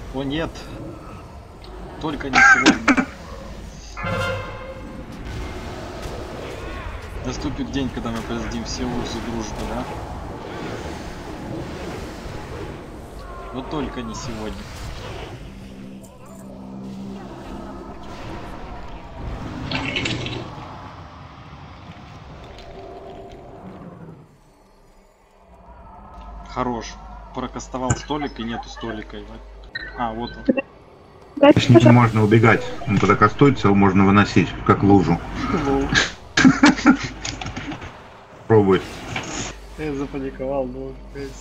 О нет! Только не сегодня. Наступит день, когда мы раздим все узы дружбы, да? Но только не сегодня. Хорош. Прокастовал столик и нету столика. А, вот он. С ним можно убегать. Он когда кастуется, его можно выносить, как лужу. Пробуй. Я запаниковал, но...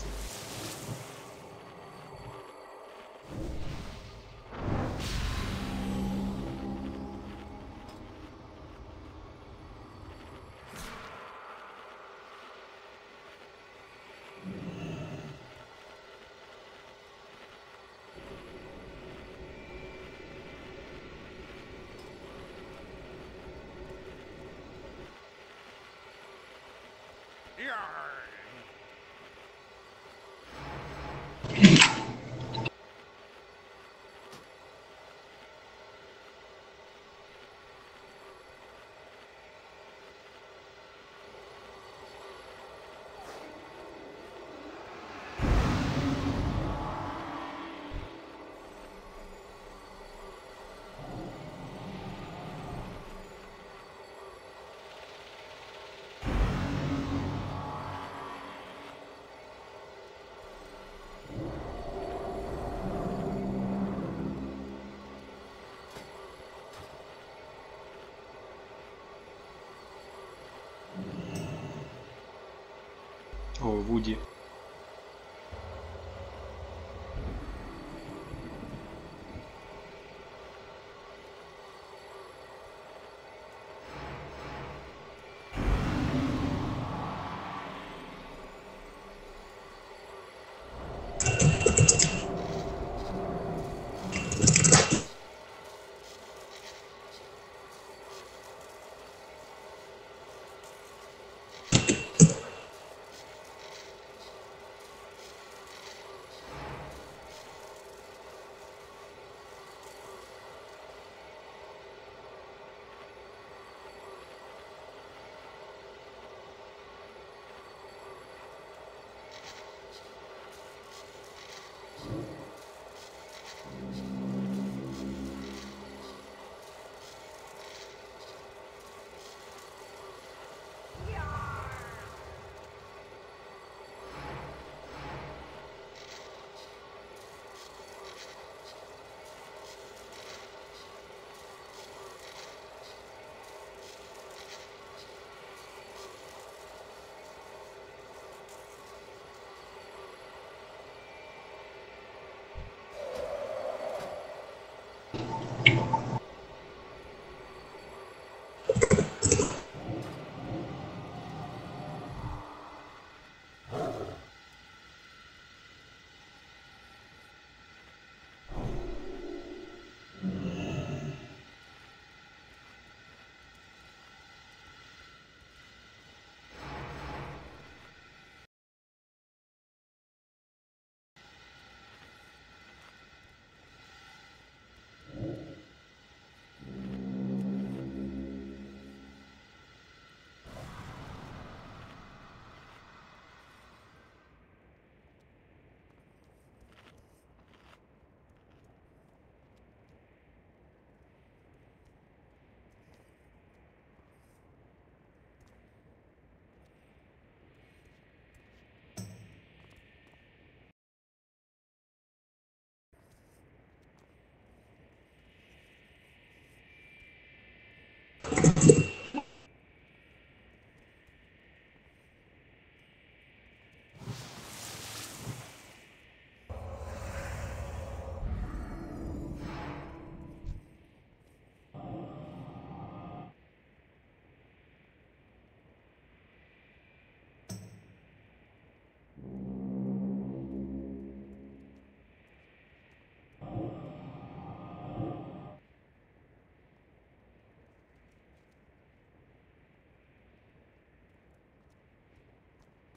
О, Вуди.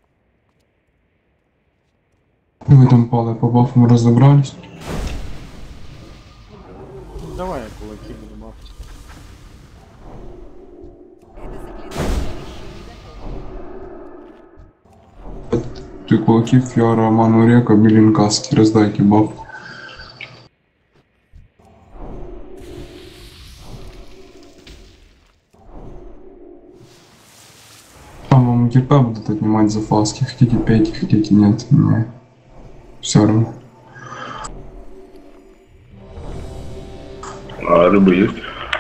Ви там поле по бафам розібрались? давай я кулаки буду бафать. Ты кулаки, Фиора, Ману Река, Белинкаски, раздайте баф. Там вам ГП будут отнимать за фаски. Хотите пейте, хотите нет. Мне все равно. А рыба есть?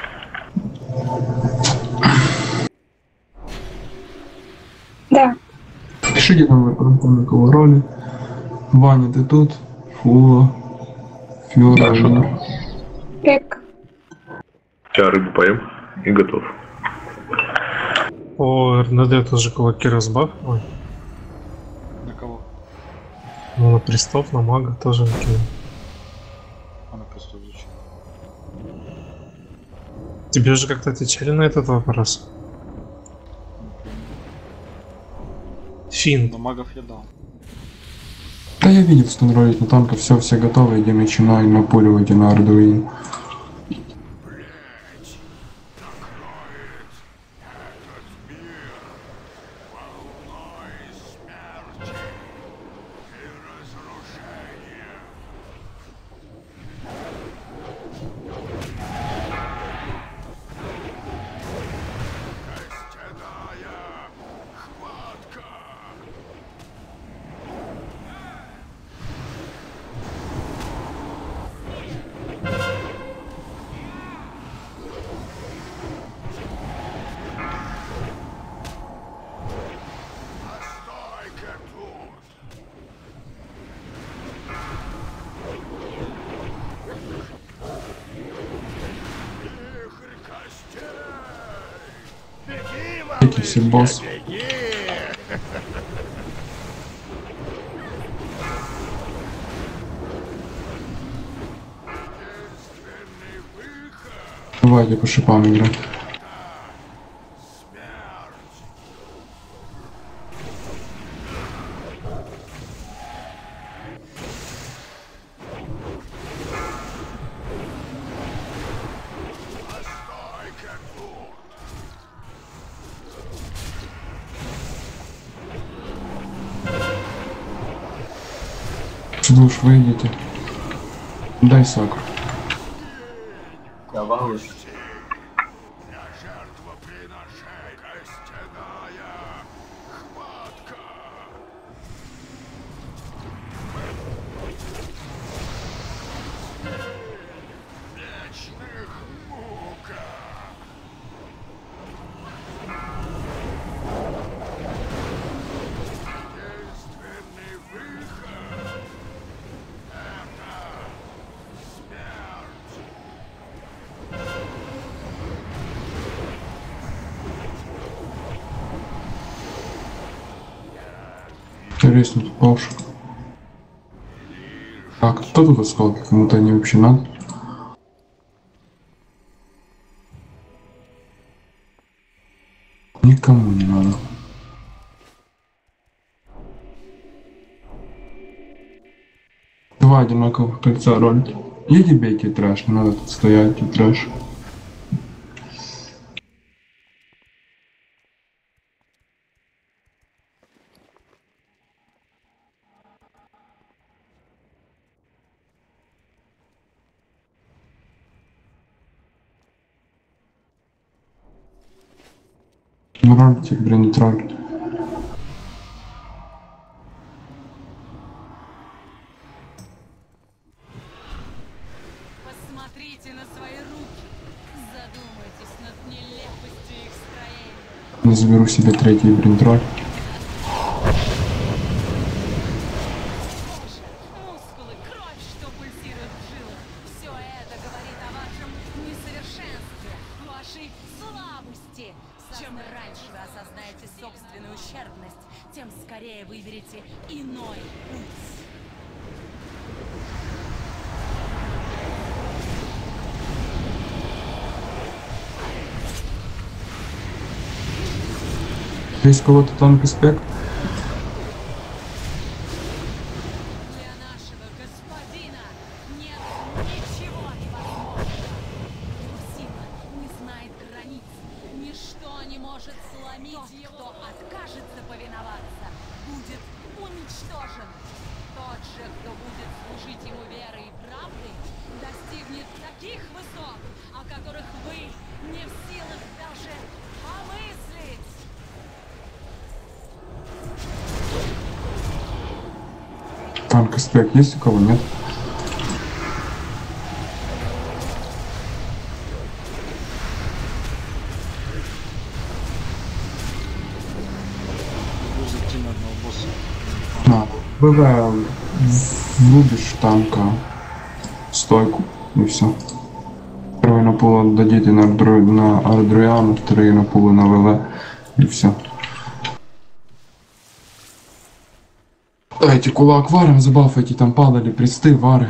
Да. Пишите номер полковниковой роли. Ваня, ты тут? Фула. Фиора. Да, что там? Рек. Сейчас рыбу поем и готов. О, РНД тоже кулаки разбав. Ой, На кого? ну на пристав, на мага тоже накинул. А на просто зачем? Тебе же как-то отвечали на этот вопрос? Фин. На магов я дал. Да я видел, что ролить на танках, все готово, иди начинай напуливайте на Ардуин. Все босс. Давайте по шипам играть. Что уж выйдете? Дай сак. Я волнуюсь. Интересно, тут пауш. Так, кто тут осколки? Кому-то они вообще надо? Никому не надо. Два одинаковых кольца ролить. Иди бейте трэш, не надо тут стоять и трэш. Ну ролите, блин, тролль. Посмотрите на свои руки. Задумайтесь над нелепостью их строения. Не заберу себе третий бринтроль. Кожа, мускулы, кровь, что пульсирует в жилах. Все это говорит о вашем несовершенстве, вашей слабости. Чем раньше вы осознаете собственную ущербность, тем скорее выберете иной путь. Есть кого-то танк и спек? Для нашего господина нет ничего невозможного. Тот, кто откажется повиноваться, будет уничтожен. Тот же, кто будет служить ему верой и правдой, достигнет таких высот, о которых вы не в силах даже помыслить. Танк аспект есть у кого? Нет? Могу зайти на одного босса. На. ВВ врубишь танка в стойку и все. Первый на пол отдадите на Ардруяну, вторые на пол на ВВ и все. Дайте кулак варом, забафайте, там падали присты, вары.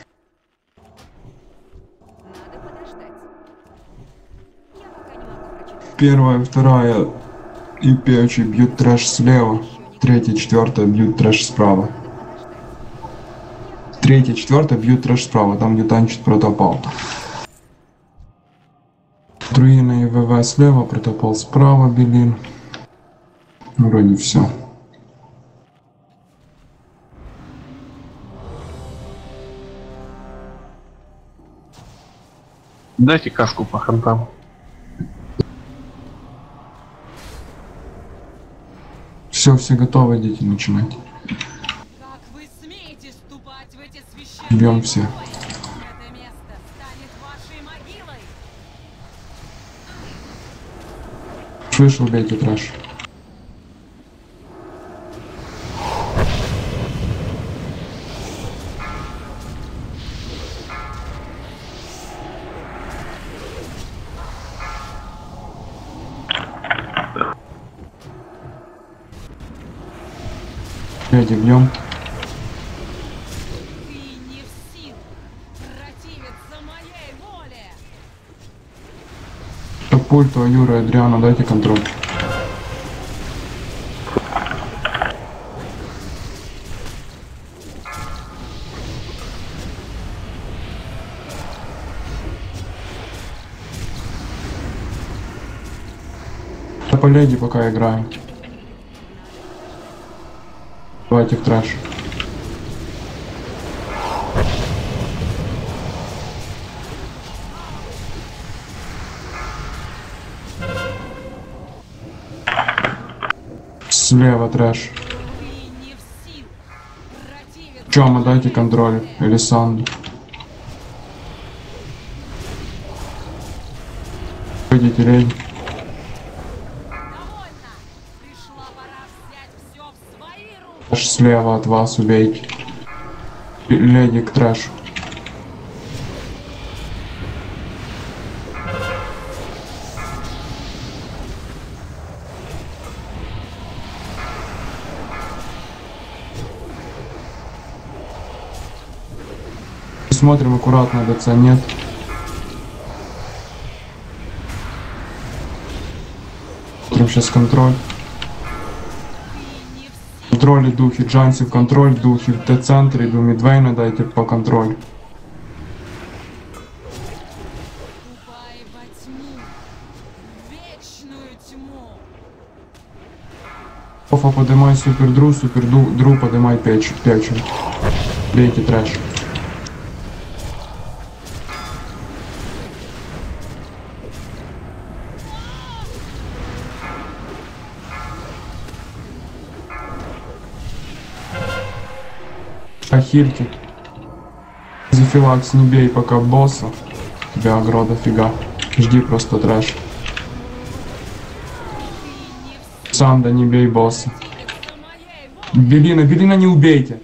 Надо подождать. Я пока не могу прочитать. Первая, вторая и печи бьют трэш слева. Третья, четвертая бьют трэш справа. Третья, четвертая бьют трэш справа, там где танчит протопал. Друина и ВВ слева, протопал справа, Белин. Вроде все. Дайте каску по хантам. Все готовы, идите начинать. Как вы смеете ступать в эти священные Бьем все. покои? Это место станет вашей могилой. Слышал, бейте трэш. Леди, бьем. Ты не в силах противиться моей воле. Капульту, Юра, Адриана, дайте контроль. Я по леди пока играем. Давайте в трэш. Слева трэш. Ты не в силах противиться. Чома, дайте контроль. Или Санду. Выйдите, леди. Довольно. Пришла пора взять все в свои руки. Трэш слева от вас, убейте. Леди к трэшу. Смотрим аккуратно, ДЦ нет. Смотрим сейчас контроль. Контроль и духи. Джанси в контроль, духи в Т-центре, иду Мидвейна, дайте по контроль. Ступай во тьму. В вечную тьму. Офа, подымай супердру, подымай печь. Бейте трэш. Ахильки. Зефилакс не бей пока босса. У тебя агро дофига. Жди просто трэш. Санда, не бей босса. Белина не убейте.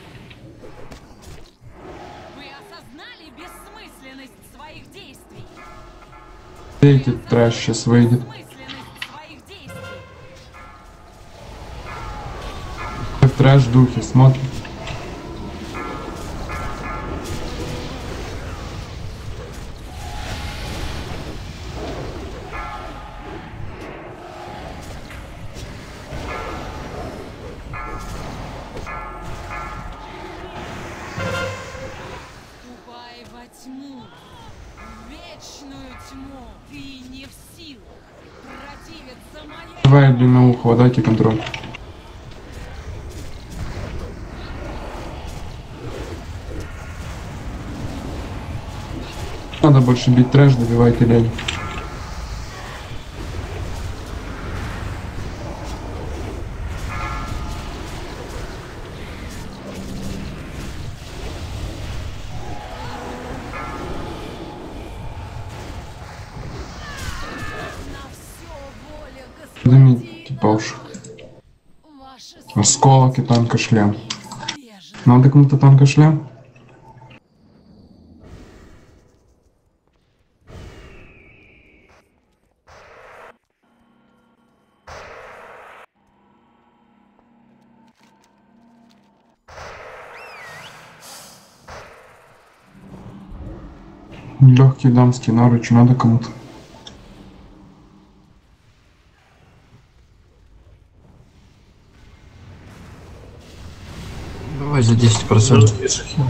Вы осознали бессмысленность своих действий? Бейте трэш, сейчас выйдет. Бессмысленность своих действий. Так, трэш, духи, смотрим. Ступай во тьму. В вечную тьму. Ты не в силах Противится моей... Давай длинноухого, дайте контроль. Надо больше бить трэш, добивайте лень. На все воля, Подними господин. типаж. Ваши Осколок и танка шлем. бежит. Надо кому-то танка шлем? Легкий дамский наруч надо кому-то. Давай за 10%. Есть хил.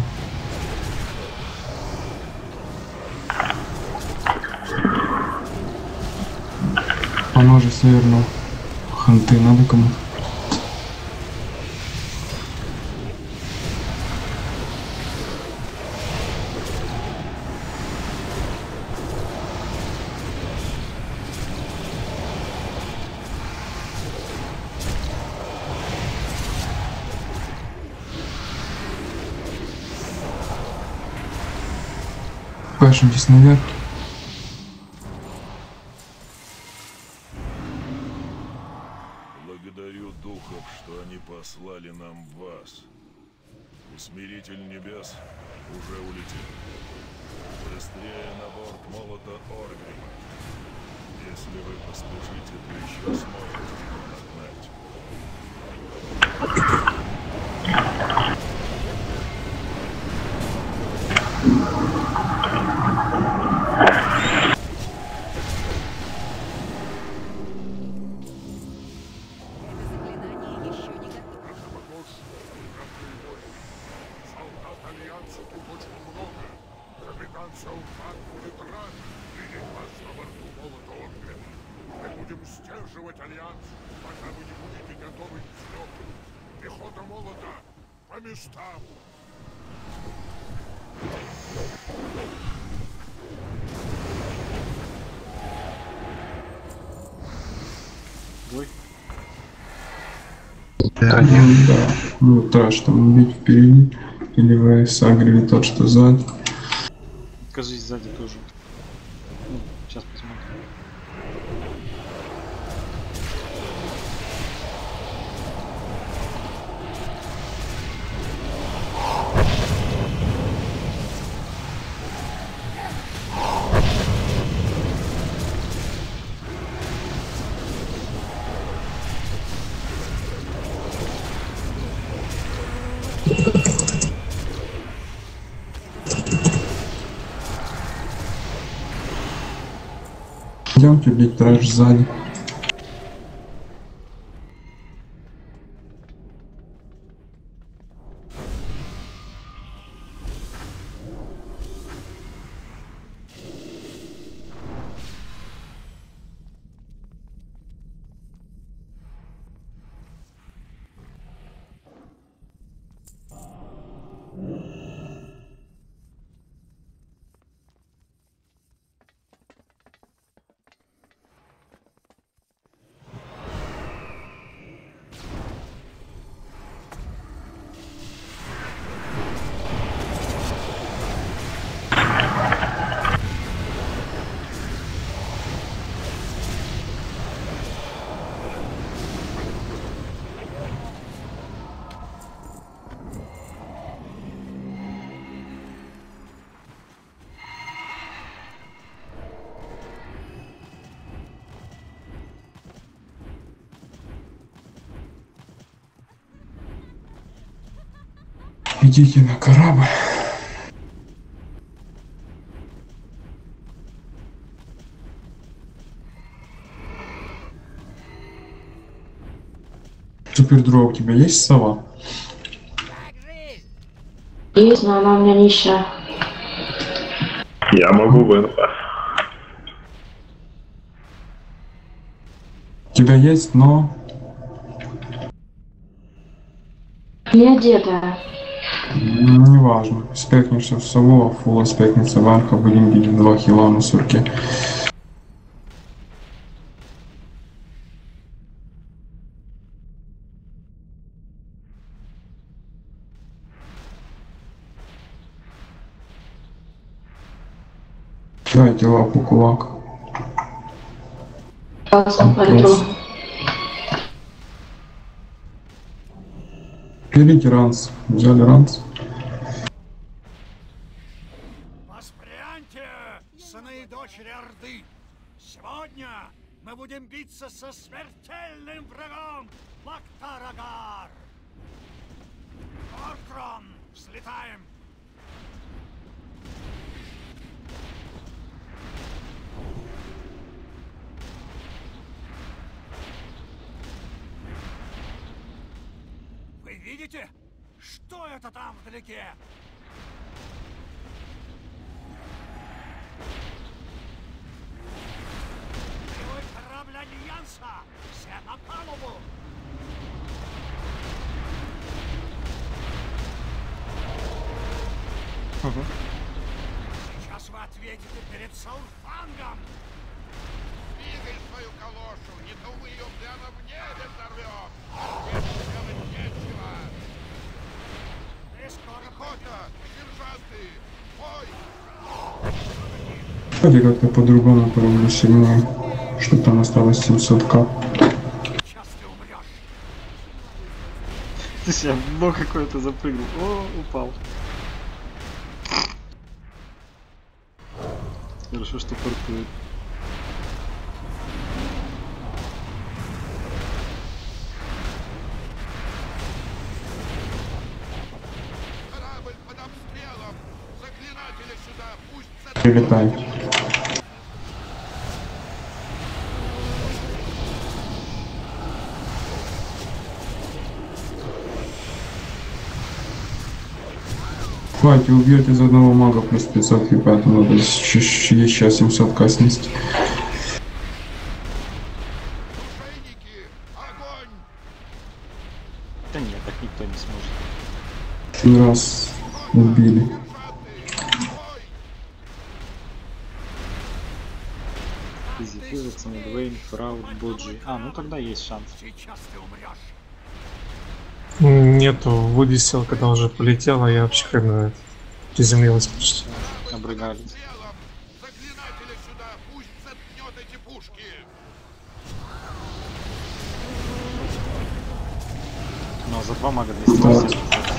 Оно же северного. Ханты надо кому-то. Пашемтесь наверх. Благодарю духов, что они послали нам вас. Усмиритель небес уже улетел. Быстрее на борт молота Оргрима. Если вы поспешите, то еще сможете его нагнать. Заклинание еще не готово. Солдат Альянса тут очень много. Капитан Саутан будет рад видеть вас на борту молота Оргрима. Мы будем сдерживать Альянс, пока вы не будете готовы к взлету. Пехота молота по местам. Ой, Да. Ну, трэш там бить впереди. Или вы сагрили тот, что сзади. кажись, сзади тоже. Ну, сейчас посмотрим. Идемте бить трэш сзади. Идите на корабль. Супердро, у тебя есть сова? Есть, но она у меня нищая. Я могу в инфа. тебя есть, но... Не одетая. Неважно. Спекнешься в сову, а фула спекнется в арка, будем бить 2 хила на сурке. Дайте лапу, кулак. Пойду. Берите ранс. Взяли ранс. Воспряньте, сыны и дочери Орды! Сегодня мы будем биться со смертельным врагом Лактарагар! Ортрон, взлетаем! Вы видите? Что это там вдалеке? Боевой корабль Альянса! Все на палубу! Сейчас вы ответите перед Саурфангом! Двигай свою калошу, не то мы ее прямо в небе взорвем! Здесь делать нечего! Ты скоро охота! Сержанты! Ой! Вроде как-то по-другому пробую сильнее, чтобы там осталось 700к. Сейчас ты умрешь! Ты себя в дно какое-то запрыгнул. О, упал. Хорошо, что портует. Корабль под обстрелом! Заклинателя сюда! Пусть Прилетай. Хватит, убьет из одного мага плюс 500 хп, надо еще 700к снести. Оружейники! Огонь! Да нет, так никто не сможет. Один раз убили. Изи Физикс, Медвейн, Фрауд, Боджи. А, ну тогда есть шанс. Сейчас ты умрешь! Нету, вывесил, когда уже полетела, я вообще хрен знает. Приземлилась почти. Обрыгались. Заклинателя сюда! Пусть заткнет эти пушки! Но за 2 мага 280.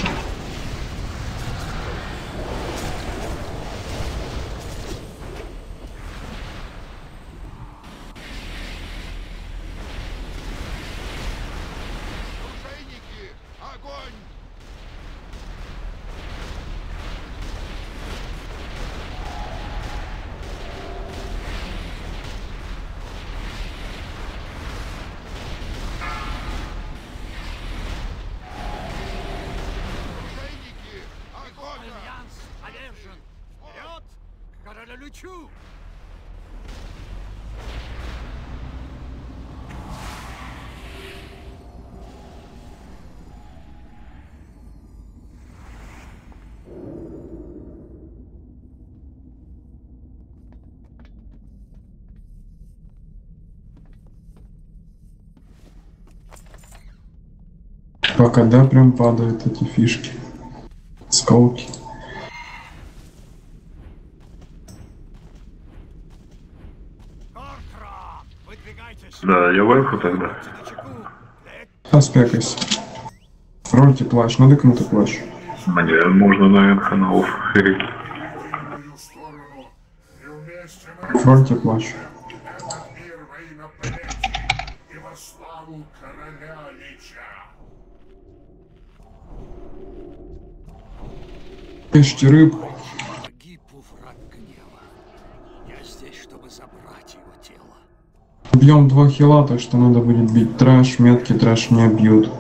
Оружейники! Огонь! Оружейники! Огонь! Альянс повержен! Вперед! К королю-лючу! Пока да, прям падают эти фишки. Скауки. Ортрон! Выдвигайтесь! Да, я вайфу тогда. Будьте начеку! Аспекайся. Фронте плащ, надо кому-то плащ. Мне можно на каналов херить. Мою сторону! И вместе мы Фронте плащ. мир во имя Плети и во славу короля Лича! Ешьте рыб. Погиб у враг гнева. Я здесь, чтобы забрать его тело. Бьем 2 хила, так что надо будет бить трэш, метки трэш не бьют.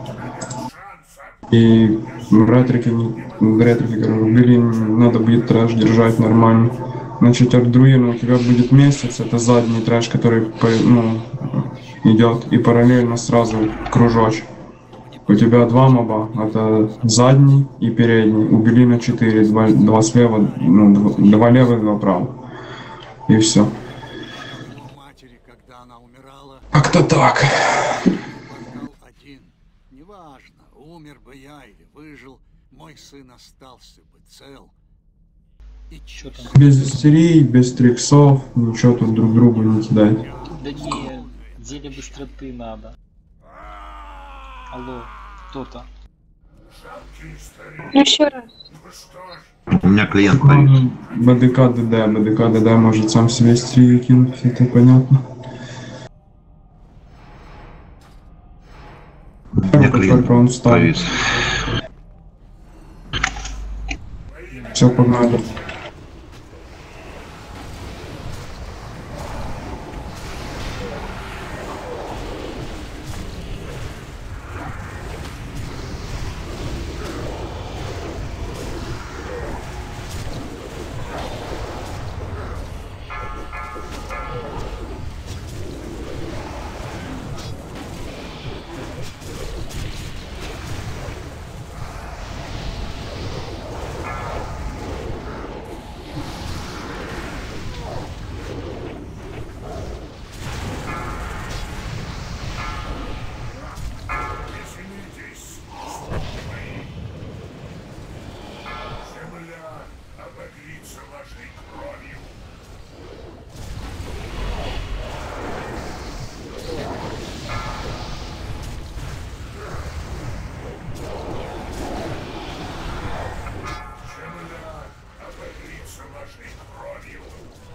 И ретрики, говорю, убили, надо будет трэш держать нормально. Значит, Ардруина у тебя будет месяц, это задний трэш, который, ну, идет, и параллельно сразу кружочек. У тебя два моба, это задний и передний. Убили на 4, два слева, ну, два левых, два правых. И все. Матери, когда она умирала, Как-то так. портал один. Неважно, умер бы я или выжил, мой сын остался бы цел. И Чё там? Без истерий, без триксов, ничего тут друг другу не кидать. Да не, зелье быстроты надо. Алло, кто-то. Ну еще раз. У меня клиент стоит. БДК ДД может сам себе истерию кинуть, это понятно. У меня клиент Только он встал. стоит. Все, погнали. земля обогрится вашей кровью. Земля обогрится вашей кровью.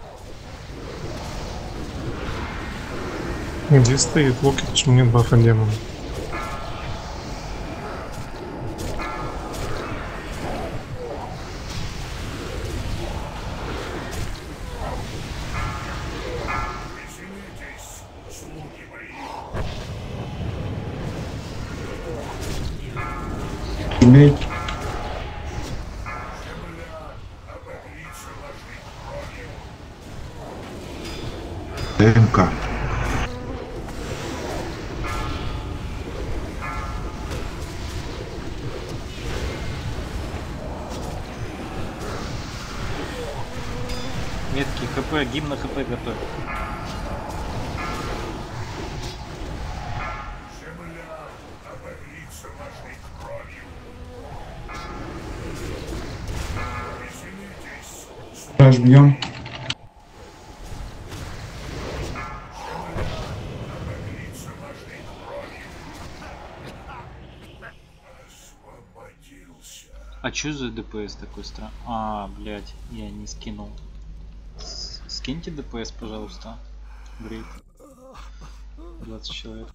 Где стоит Лукич, мне бафа демон. Веселитесь, слуги мои. Бей. Земля обогрится вашей кровью. ТМК. Метки, ХП, гимн на ХП готовь. Земля обогрится вашей кровью. Веселитесь, Флэш бьем. обогрится вашей кровью. Освободился. А чё за ДПС такой странный? А, блядь, я не скинул. Скиньте ДПС, пожалуйста. Грейт. 20 человек.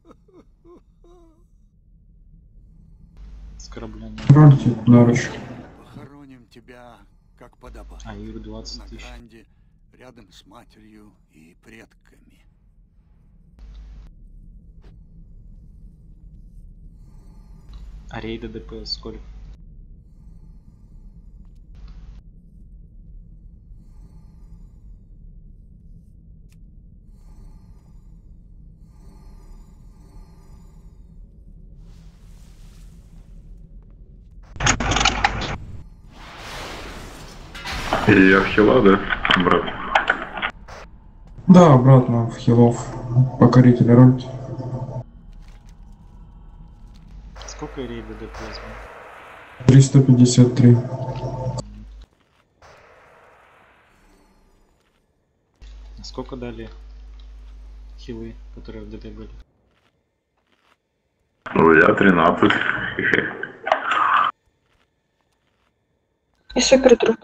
С корабля нет. Рольте на руч. Похороним тебя, как подобает. А, Юр 20 На тысяч. гранде, рядом с матерью и предками. А рейда ДПС сколько? Я в хила, да, брат? Да, обратно в хилов. Покорителя рольте. Сколько рейда ДПС? 353. А сколько дали хилы, которые в ДТ были? Ну, я 13. И супер труп.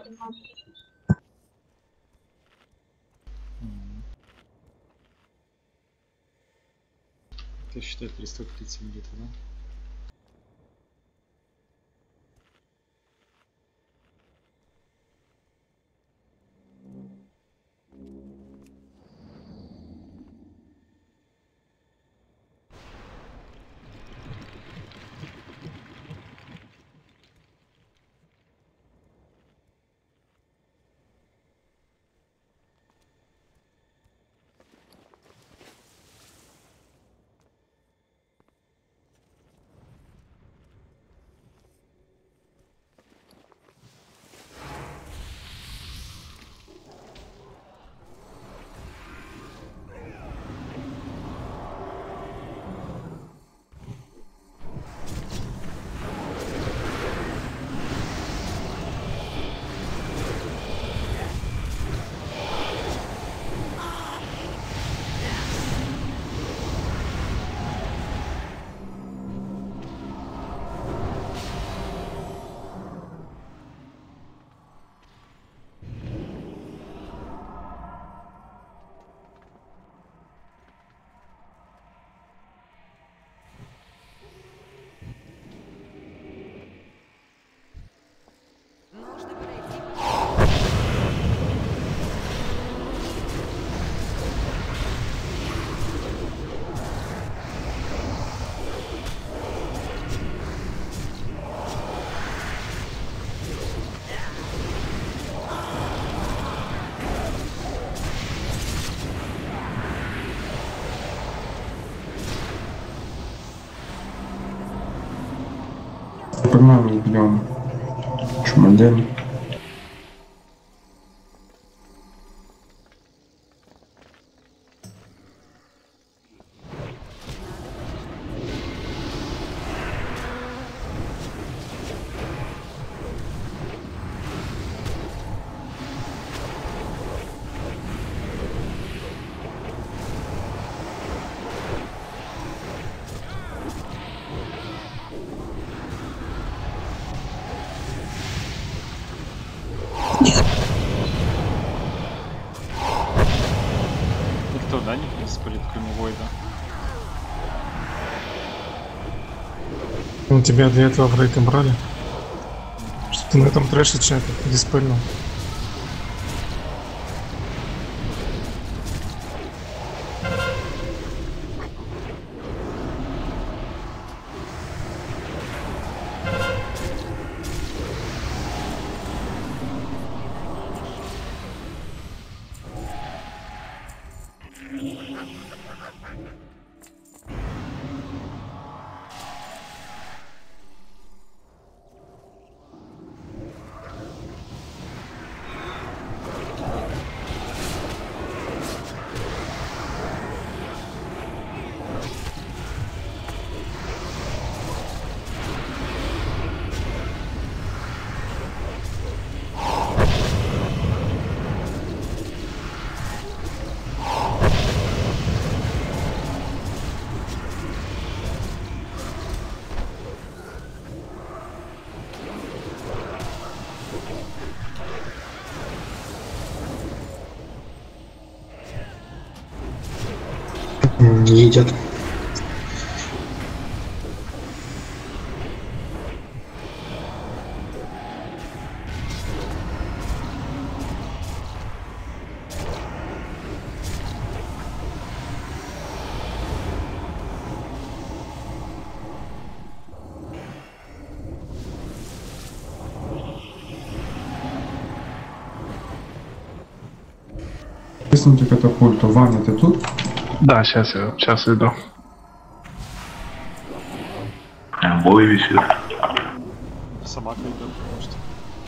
Я считаю 330 где-то, да? Погнали, убьем. Шумодель. Никто, да, не спалит, кроме Войда? Ну, тебя для этого в рейд брали. Что ты на этом трэше чатах диспельнул. Едет. Тиснути катапульту. Ваня, ты тут? Да, сейчас иду. Бой висит. Собака идет, потому что.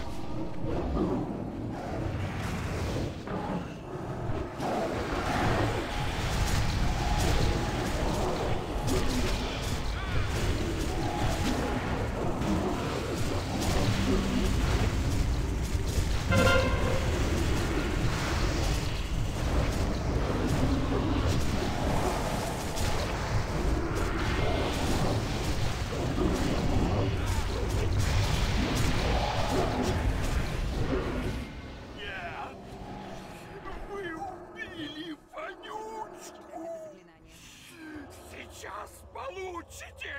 Вы убили вонючку! Сейчас получите!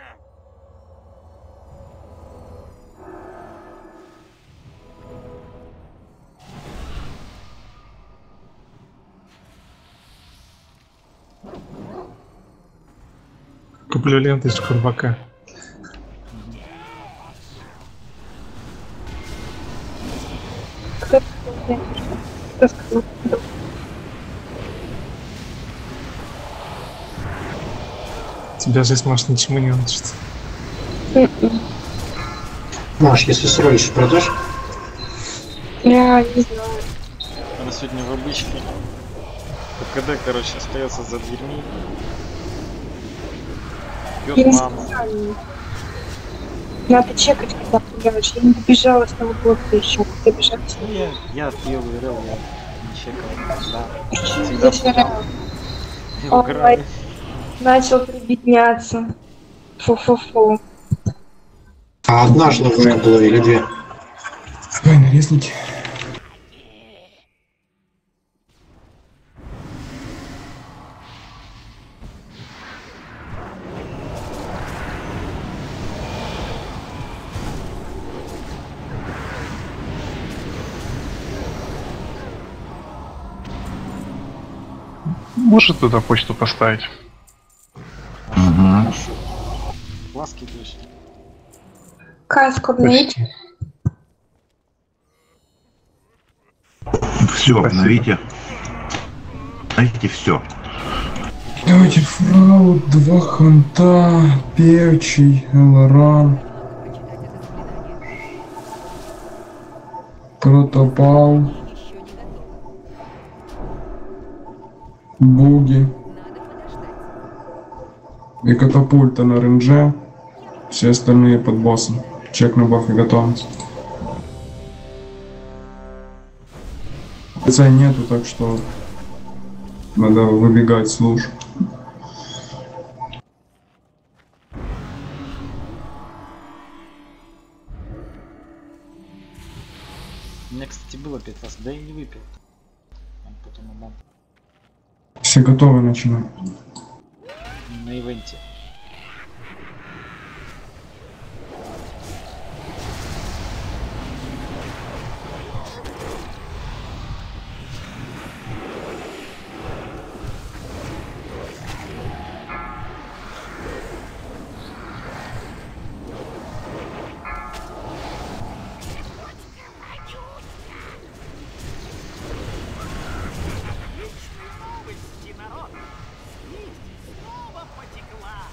Куплю ленточку рыбака. Кто сказал? Тебя здесь, Маш, ничему не учится. Маш, если срочишь, продашь? Я не знаю. Она сегодня в обычке. КД, короче, остается за дверьми. Я Пьет не маму. знаю. Надо чекать, когда пугаешь. Я не добежала с того блока еще. Ты бежала? Ну, я пил, играл, я не чекал. Да. Почему Всегда здесь пугал. орал? Я Ой. играю. Начал прибедняться. Фу-фу-фу. А одна же ловушка была или две? Давай, нарезник. Может туда почту поставить? Угу. Ласки дышь. Каску обновить? Все, обновите. Обновите все. Давайте фрау, 2 ханта, певчий, элоран. Протопал. Еще не готово. Буги. Надо подождать. И катапульта на рендже. Все остальные под боссом. Чек на баф и готовность. ПЦ нету, так что надо выбегать с луж. У меня, кстати, было 5 раз, да и не выпил. Потом отдам. Все готовы начинать. На ивенте. Новости, народ! Жизнь снова потекла!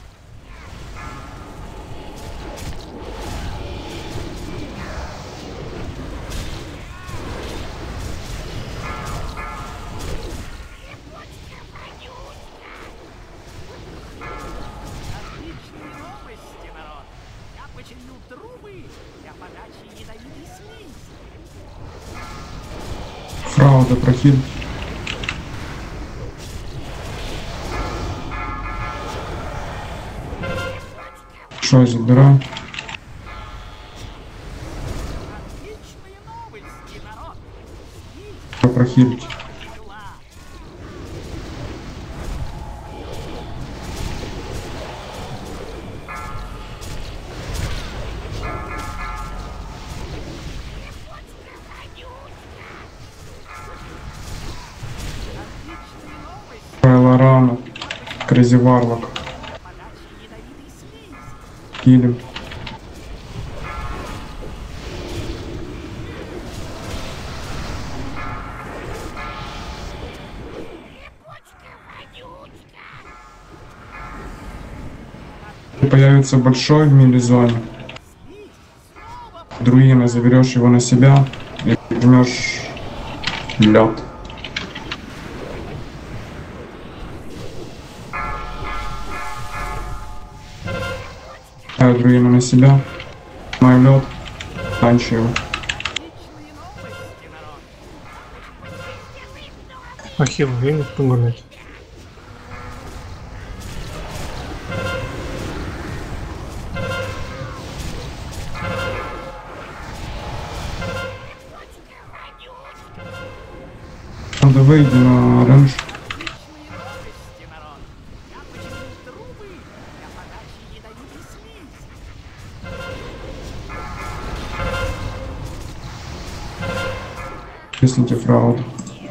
Отличные новости, народ! Я починил трубы для подачи ядовитой слизи. Фрауда прохил. Что забираем? Отличные новости, народ! Прохилить. Лорана. Крейзи Варлок. Килим. Появится большой в мили-зоне. Друина, заберешь его на себя и жмешь лед. Друина на себя. Мой лед. Танчи его. Ахилл, время погулять. Надо выйти на рейндж. Если фрауд.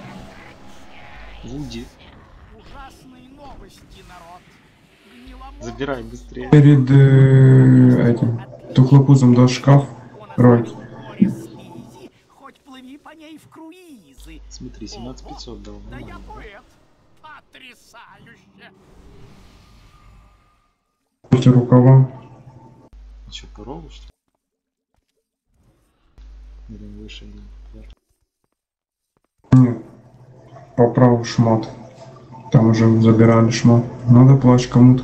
Вуди. Ужасные новости, народ! Забирай быстрее. Перед этим тухлопузом до шкаф. Рой. Хоть плыви по ней в круизы. Смотри, 17500 дал. Да я Нормально. поэт. Потрясающе! Эти рукава. А что, по рову, что ли? Блин, выше, блин. Нет. По праву шмот. Там уже забирали шмот. Надо плащ кому-то.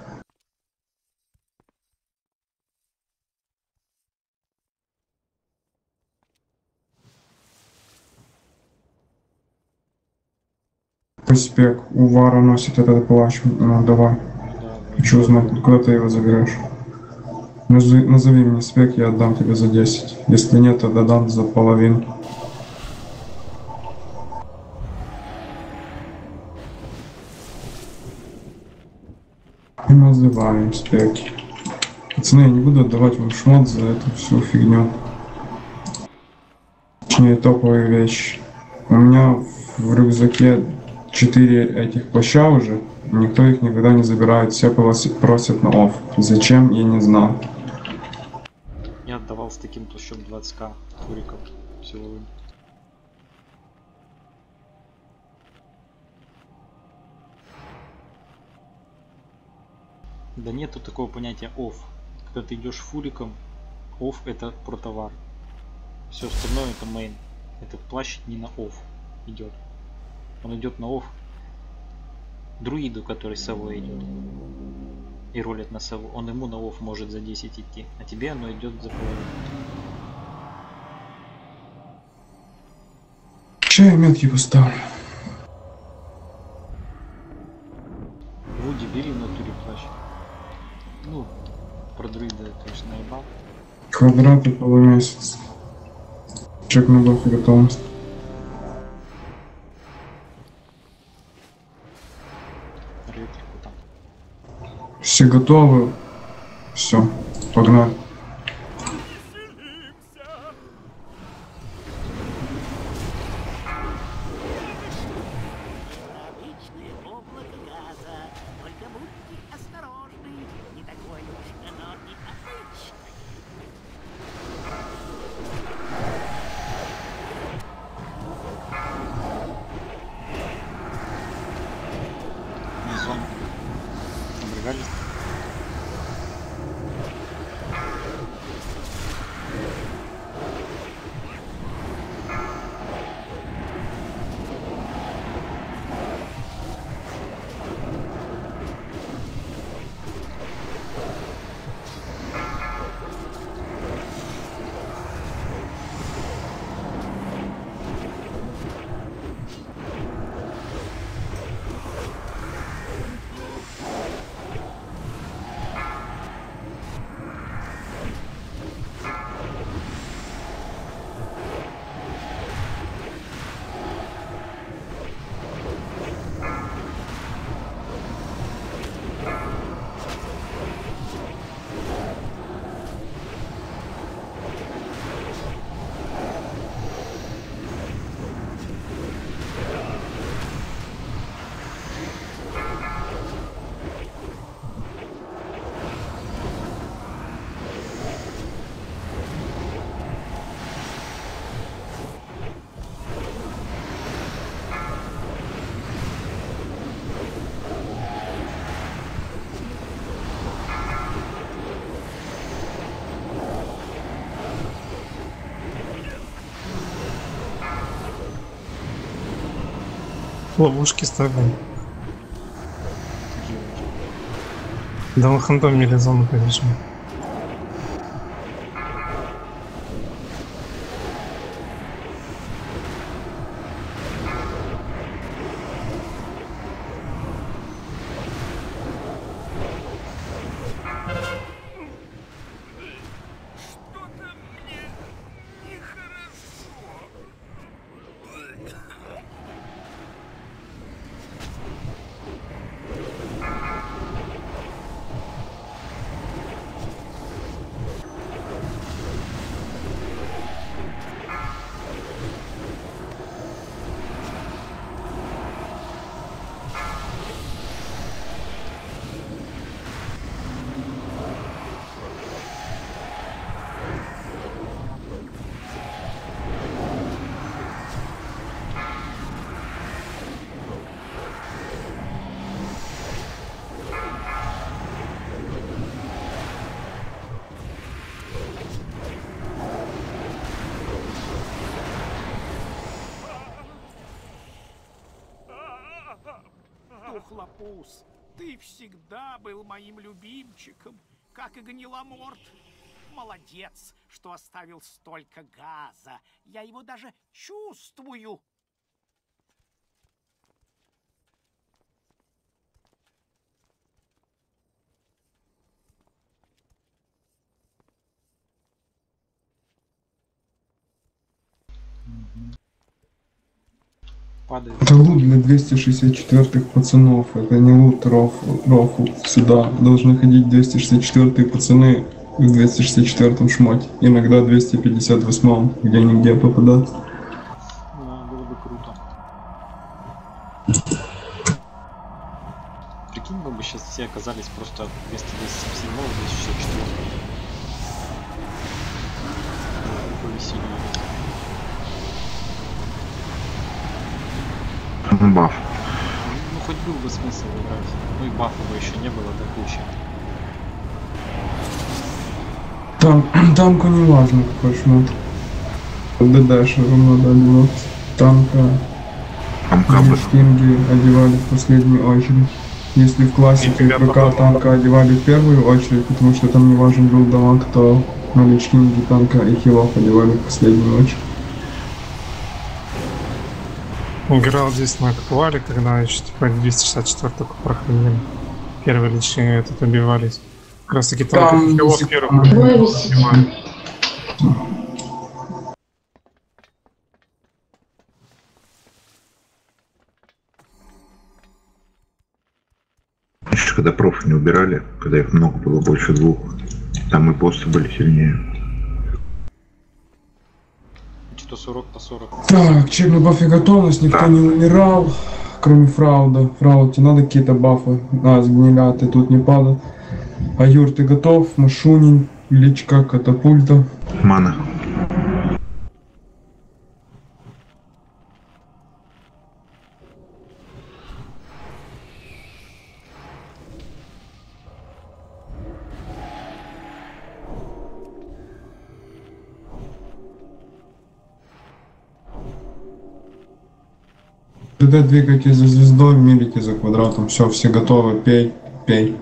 Спек. У Вара носит этот плащ. Ну давай. Хочу узнать, куда ты его заберешь. Назови мне спек, я отдам тебе за 10. Если нет, то додам за половину. И называем спеки. Пацаны, я не буду отдавать вам шмот за эту всю фигню. Точнее, топовые вещи. У меня в рюкзаке 4 этих плаща уже. Никто их никогда не забирает. Все просят на офф. Зачем, я не знаю. Я отдавал с таким плащом 20к фуриков силовым. Да нету такого понятия офф. Когда ты идешь фуриком, офф это про товар. Все остальное это мейн. Этот плащ не на офф идет. Он идет на офф друиду, который совой идет. И ролит на сову. Он ему на офф может за 10 идти. А тебе оно идет за половину. Че я метки поставлю? Вуди, бери в натуре плащ. Ну, про друида, конечно, наебал. Квадраты полумесяц. Чек на бафе готовность. Электрику там. Все готовы. Все, погнали. Обычное облако газа. Только будьте осторожны. Не такое уж оно и обычное. Зон. Обрегали. Ловушки ставим. Да мы хандомили зону, конечно. Тухлопус, ты всегда был моим любимчиком, как и Гниломорт. Молодец, что оставил столько газа. Я его даже чувствую. Падает. Это лут для 264-х пацанов. Это не лут рофл. Сюда должны ходить 264-е пацаны в 264-м шмоте. Иногда 258-м, где-нигде попадаться. Да, было бы круто. Прикинь, мы бы сейчас все оказались просто вместо 257 264. Повеселились. Баф. Ну хоть был бы смысл играть. Ну и бафа бы еще не было до кучи. Танку не важно какой шмот. ДДшером надо одевать. Танка. Там кабы. Кинги одевали в последнюю очередь. Если в классике ПК танка одевали в первую очередь, потому что там не важен был дамаг, то новички танка и хилов одевали в последнюю очередь. Играл здесь на актуале, когда еще типа 264 только проходили. Первые личные этот убивались. Как раз таки танки хилов первых убивали. Еще когда профы не убирали, когда их много было, больше 2, там и боссы были сильнее. Что 40 по 40. Так, чек на бафе готовность, никто не умирал, кроме Фрауда. Фрауд, тебе надо какие-то бафы? Сгниля, ты тут не падал. А Юр, ты готов? Машунин, личка, катапульта. Мана. ДД двигайте за звездой, милите за квадратом. Все готовы, пей, пей.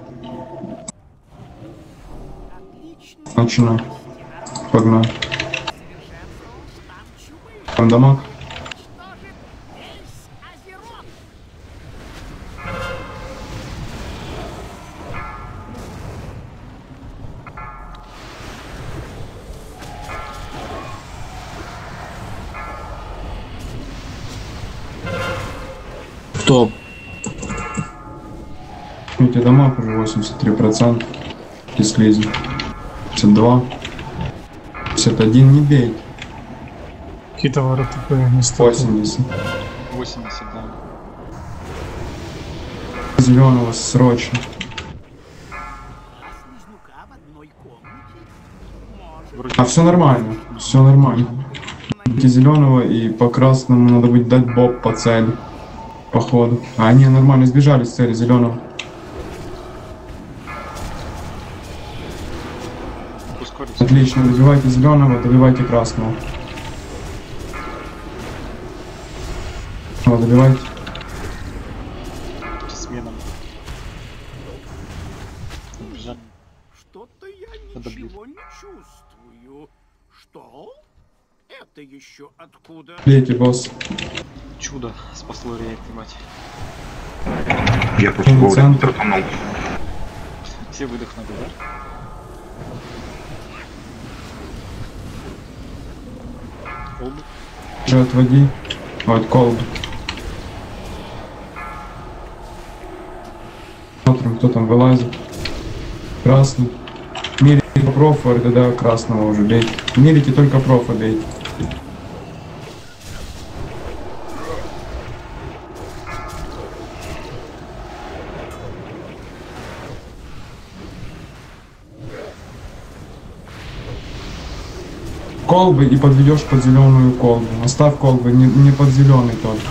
Начинай. Погнали. Там дамаг. Кто? Видите, дамаг уже 83%. Дисклизм. 52. 51, не бей. Какие товары тупые, не стоят. 80. 80, да. Зеленого срочно. А все нормально, все нормально. Зеленого и по красному надо будет дать боб по цели. Походу. А они нормально сбежали с цели зеленого. Отлично, добивайте зеленого, добивайте красного. Вот, добивайте. Сменом. Что-то я ничего не чувствую. Что? Это еще откуда? Бейте, босс. Чудо спасло реактивать. Я просто вовремя стартанул. Все выдохнули, да? Колбу. Же отводи. Вот колбу. Смотрим, кто там вылазит. Красный. Милите по профу, РДД красного уже бейте. Милите только профа бейте. Колбы и подведешь под зеленую колбу. Оставь колбы, не под зеленый только.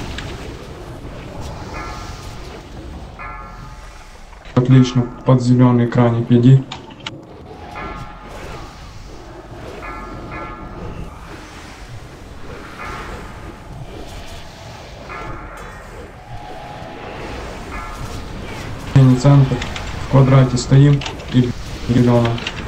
Отлично, под зеленый краник иди. Центр. В квадрате стоим и зеленый.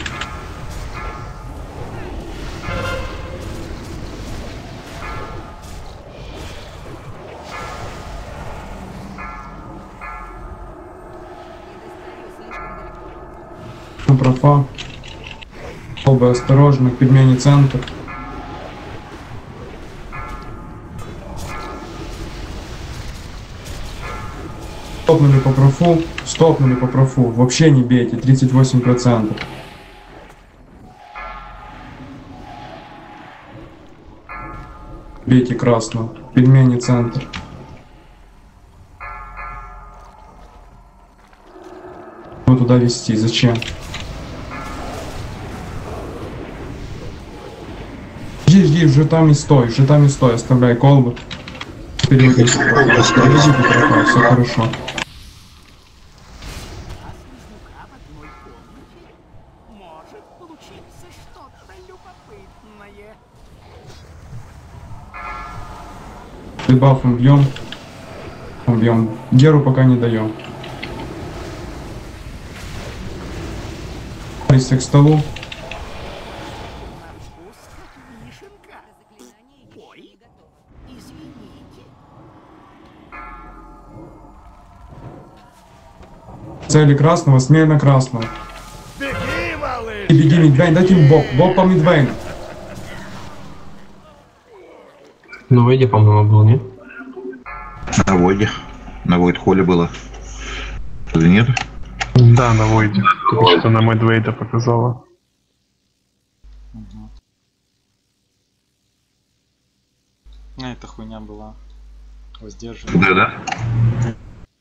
Профа. Колбы осторожно, пельмени центр. Стопнули по профу, стопнули по профу. Вообще не бейте, 38%. Бейте красного, пельмени центр. Ну туда вести, зачем? Жди, уже там и стой, оставляй колбы. Переводи, все хорошо. Дебафом бьем. Бьем. Геру пока не даем. К столу. Цели красного, смена красного. Беги, малыш! И беги, Мидвейн, дайте ему бок. Бок по Мидвейну. На Войде, по-моему, был, нет? На Войде. На Войд-холле было. Или нет? Да, на Войде. Только что на Мэдвейда показала. А, эта хуйня была воздержана. Да, да.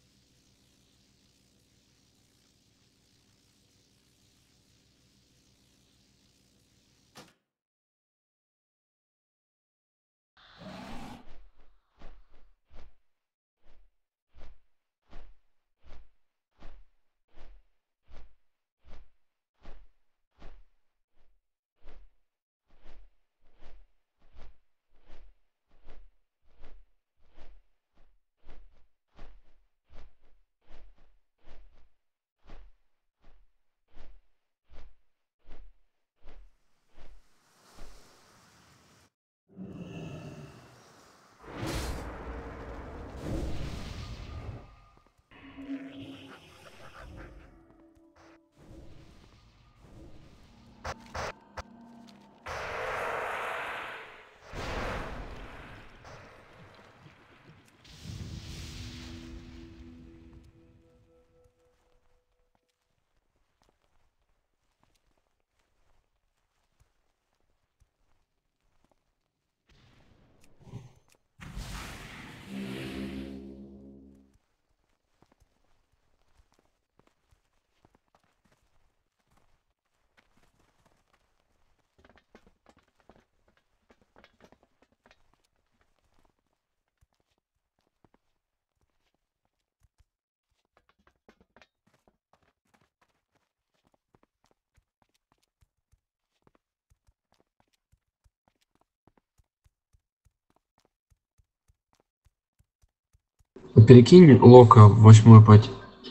Перекинь Лока в 8-й пати.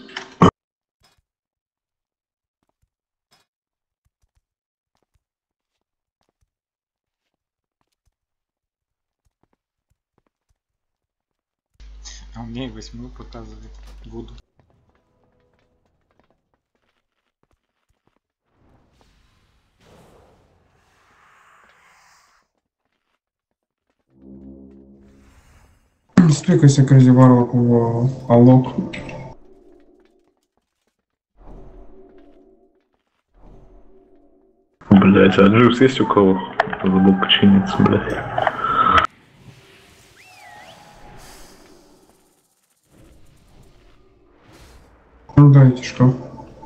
А мне и 8 показывает. Буду. Спикайся, Crazy Warlock в Алок. Блять, а Дживс есть у кого? Забыл починиться, блять. Ну дайте шкаф.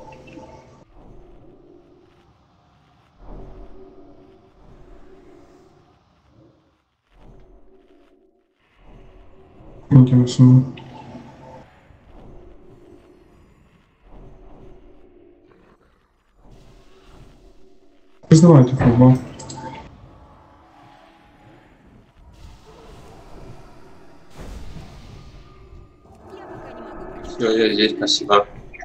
Интересно. Признавайте футбол. Все, я здесь, спасибо.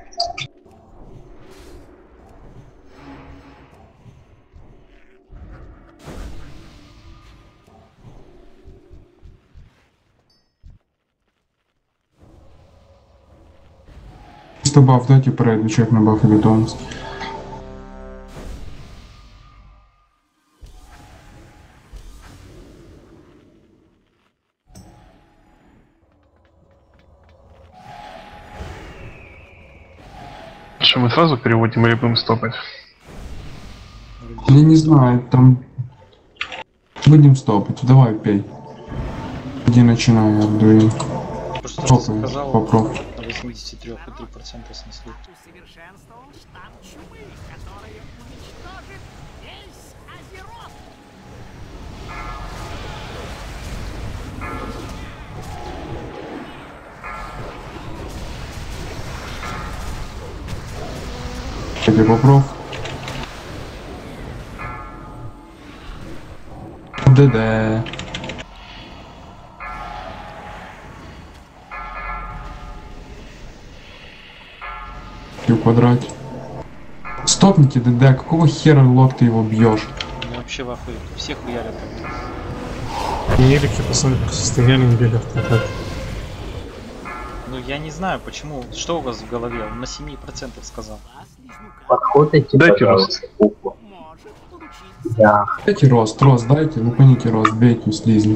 Чисто баф, дайте пройду, человек на баф и готовность. Что, мы сразу переводим или будем стопать? Я не знаю, там... Будем стопать, давай пей. Иди начинай, Ардуин. Просто Стопай, сказал, попробуй. на 83,3% снесли. Усовершенствовал штамм чумы, который уничтожит весь Азерот. Тебе попробуй. ДД. в квадрате. Стопните ДД, какого хера лот ты его бьешь? Я вообще в ахуе. Все хуярят. Елики, посмотри, просто стояли, не били автомат. Ну я не знаю, почему. Что у вас в голове? Он на 7% сказал. Подходите, Дайте пожалуйста, букву. Да. Дайте рост, дайте, лупаните рост, бейте слизни.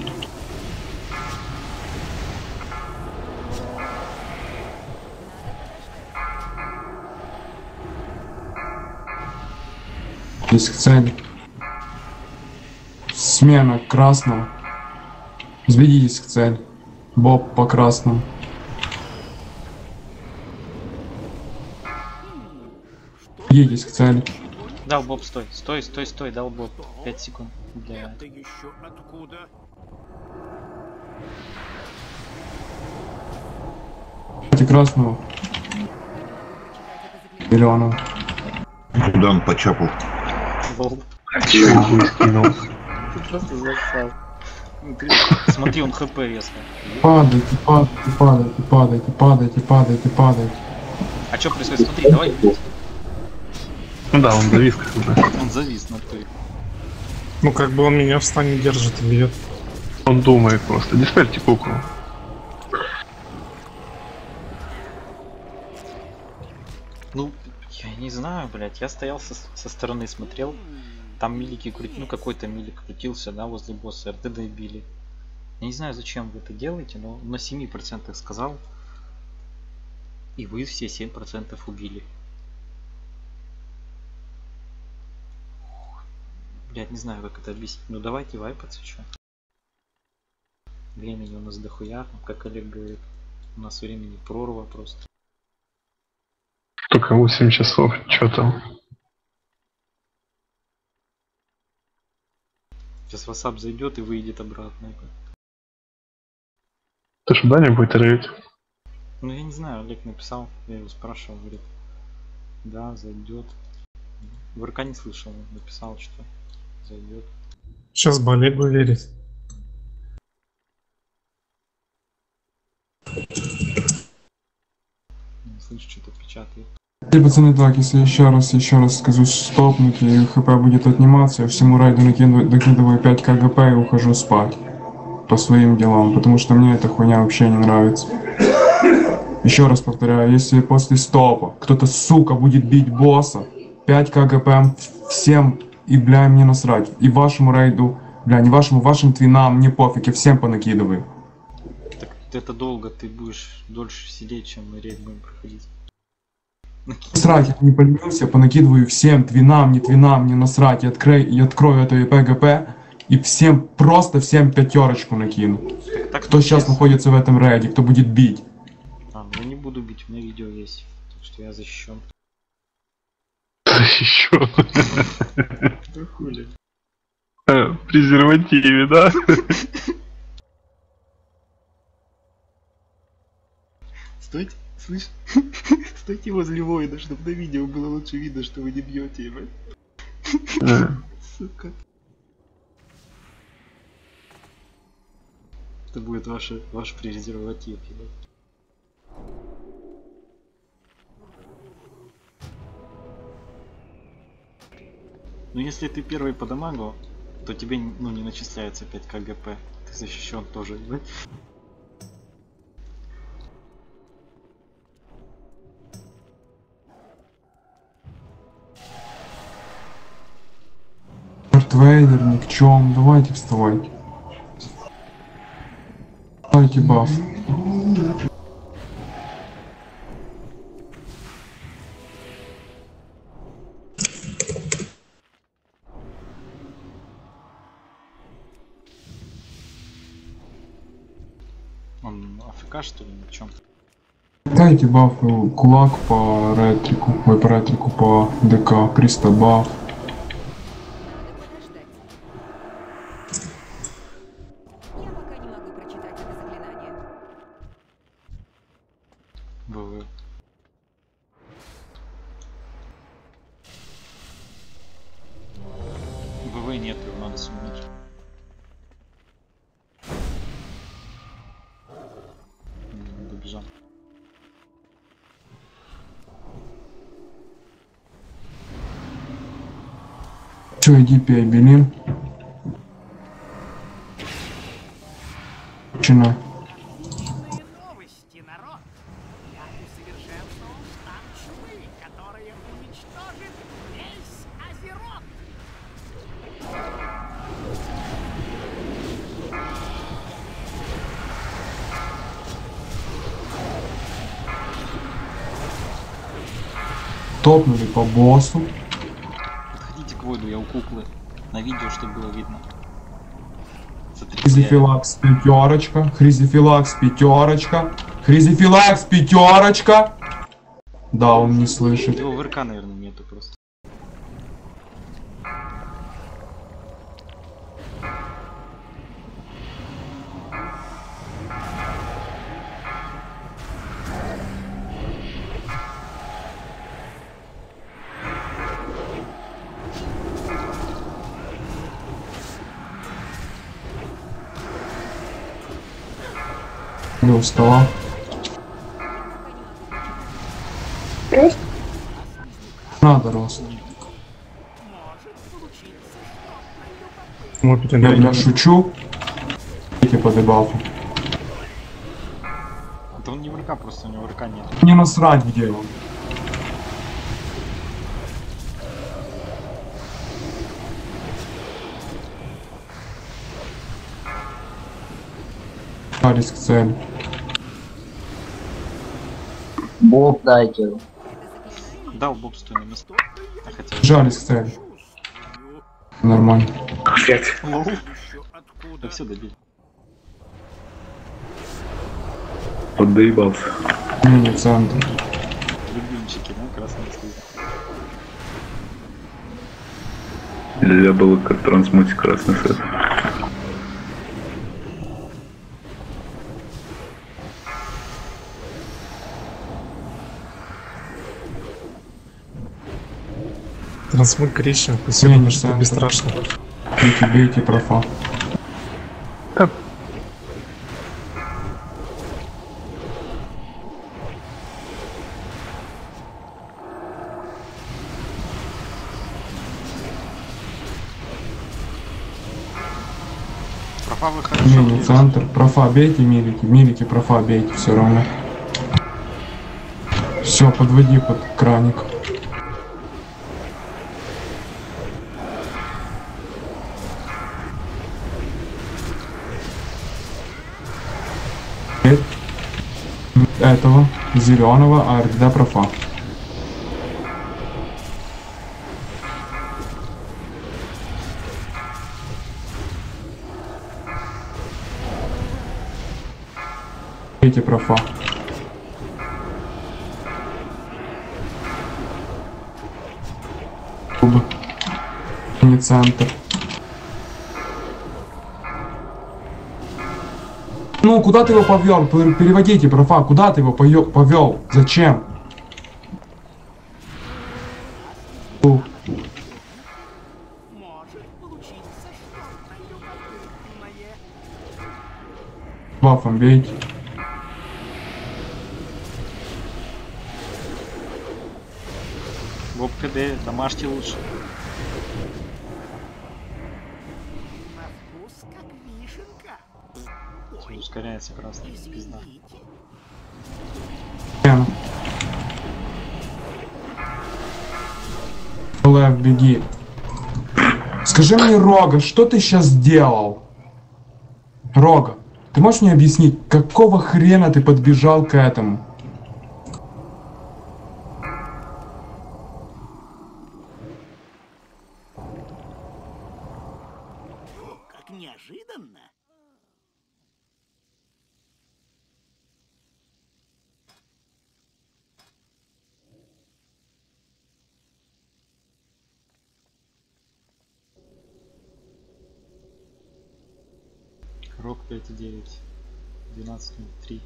Здесь цель. Смена красного. Взведитесь к цели. Боб по красному. Взведитесь к цели. Дал Боб, стой. Стой, дал Боб. 5 секунд. Для... Это еще откуда? Дайте красного. Зеленого. Куда он почапал? Лол. Чего не скинул? Ты просто засал. Смотри, он хп резко. Падайте. А что происходит? Смотри, давай. Ну да, он завис как-то. Он завис на той. Ну как бы он меня в стане держит и бьет. Он думает просто. Диспельте куклу. Ну, я не знаю, блядь. Я стоял со стороны, смотрел. Там милики крутили, ну какой-то милик крутился, да, возле босса, РТД били. Я не знаю, зачем вы это делаете, но на 7% сказал. И вы все 7% убили. Блядь, не знаю, как это объяснить. Ну давайте вайпаться, чё. Времени у нас дохуя, как Олег говорит. У нас времени прорва просто. Только 8 часов, что там? Сейчас WhatsApp зайдет и выйдет обратно. Ты что, Даня будет рейд? Ну я не знаю, Олег написал, я его спрашивал, говорит, да, зайдет. В РК не слышал, написал, что зайдет. Сейчас бы Олегу верить. Не слышу, что-то печатает. Теперь, пацаны, так, если еще раз скажу стопнуть и хп будет отниматься, я всему райду докидываю 5 КГП и ухожу спать. По своим делам, потому что мне эта хуйня вообще не нравится. Еще раз повторяю, если после стопа кто-то, сука, будет бить босса, 5 КГП всем, и, бля, мне насрать. И вашему рейду, бля, не вашему, вашим твинам, мне пофиг, я всем понакидываю. Так это долго, ты будешь дольше сидеть, чем мы рейд будем проходить. Насрать, я не поленился, понакидываю всем твинам, не насрать, я открою это ПГП, и всем, просто всем 5 накину. Так, кто сейчас находится в этом рейде, кто будет бить. Ну я не буду бить, у меня видео есть, так что я защищен. Защищен? Хули? Презервативе, да? Стойте, слышь? Стойте возле воина, чтобы на видео было лучше видно, что вы не бьете его. Сука. Это будет ваш презерватив, ебать. Ну если ты первый по дамагу, то тебе не начисляется 5 КГП. Ты защищен тоже, ебать. Вейдер, ни к чем, давайте вставайте. Давайте баф. Он АФК что ли, на чем? Дайте баф кулак по ретрику, ой, по ретрику, по ДК, 300 баф. ВВ нет, его надо суммить. Добежал. Че, иди пей, Белин. Чина. Новости, народ. Я усовершенствовал штамм чумы, которая уничтожит весь Азерот. Топнули по боссу. Подходите к Войду, я у куклы. На видео, чтобы было видно. Смотрите, Хризифилакс пятерочка. Хризифилакс пятерочка. Хризифилакс пятерочка. Да, он не слышит. Его в РК, наверное, нету просто. Не устала. Рост? Надо рост. Я шучу. Идите по дебафу. Это он не в РК, просто у него РК нет. Не насрать, где он. Риск цель. Боб дайте. Дал Боб, стой на место. А хотя... Жариск цель. Нормально. Лоу. Да все, добей. Поддоебался. Мини-центр. Любимчики, да? Красный цвет. Нельзя было как трансмутить красный свет. Трансмут коричневый, спасибо, Не что бесстрашно. Бейте, бейте, профа. Профа вы хорошо. Мини-центр. Профа бейте, милики. Милики, профа бейте, все равно. Все, подводи под краник. Этого зеленого, а РД профа. Эти профа. Кубы. Не центр. Ну, куда ты его повел? Переводите, профа, куда ты его повел? Зачем? Может получиться что-то любопытное. Бафом бейте. Боб КД, домашний лучше. На вкус как вишенка. Ускоряется красный, пизда. Лев, беги. Скажи мне, Рога, что ты сейчас сделал? Рога, ты можешь мне объяснить, какого хрена ты подбежал к этому? Как неожиданно. Рок 5,9. 12,3.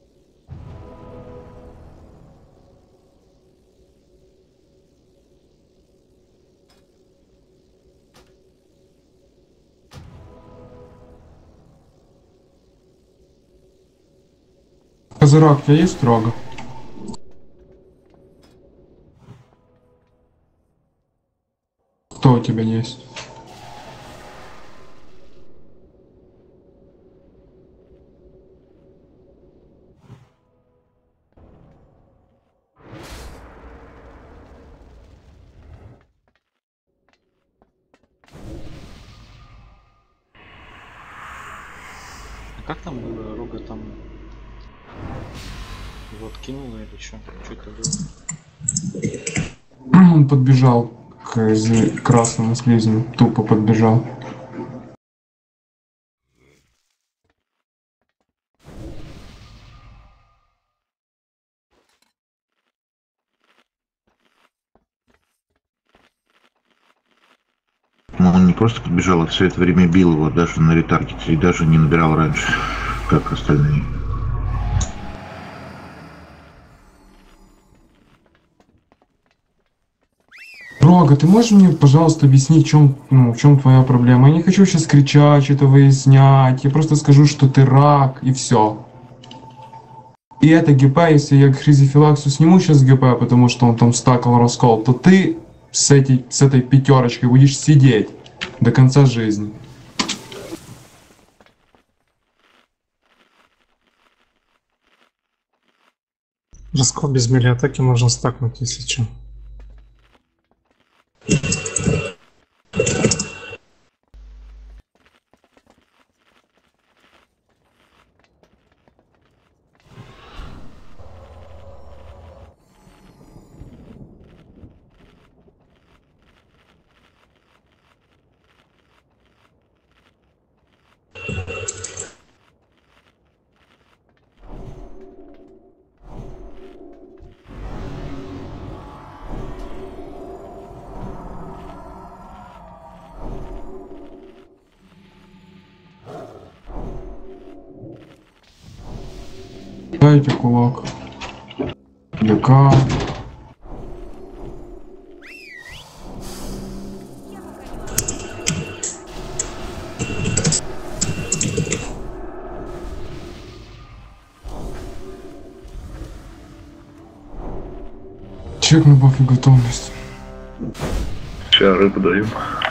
Козырок, у тебя есть Рога? Кто у тебя есть? Как там было? Рога там вот кинула или что? Что это было? Он подбежал к красному слизню, тупо подбежал. Ну, он не просто подбежал, а все это время бил его даже на ретаргете и даже не набирал раньше, как остальные. Рога, ты можешь мне, пожалуйста, объяснить, в чем твоя проблема? Я не хочу сейчас кричать, что-то выяснять. Я просто скажу, что ты рак, и все. И это ГП, если я хризифилаксу сниму сейчас ГП, потому что он там стакал раскол, то ты с этой пятерочкой будешь сидеть до конца жизни. Раскол без мили атаки можно стакнуть, если что. Дайте кулак. ДК. Чек на бафе готовность. Сейчас рыбу даем.